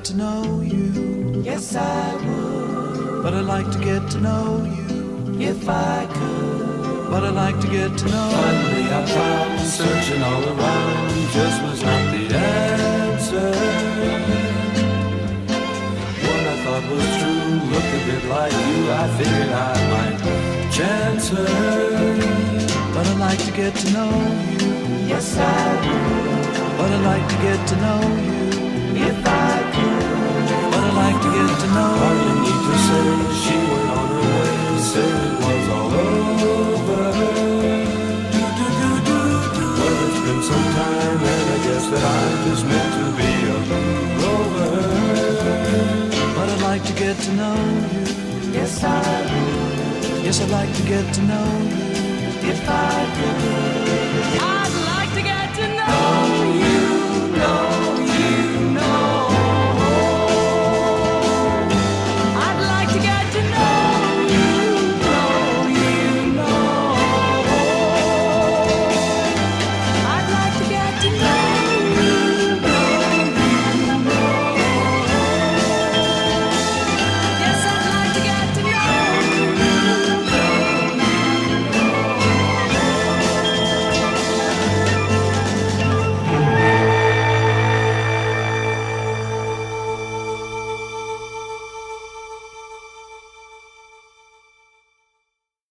get to know you. Yes, I would. But I'd like to get to know you. If I could. But I'd like to get to know you. Finally I found, searching all around, just was not the answer. One I thought was true, looked a bit like you. I figured I might chance her. But I'd like to get to know you. Yes, I would. But I'd like to get to know you. If I could. But I'd like to get to know you. Hardly need to say she went on her way, said it was all over. Well, it's been some time, and I guess that I'm just meant to be a rover. But I'd like to get to know you. Yes, I would. Yes, I'd like to get to know you. If I could.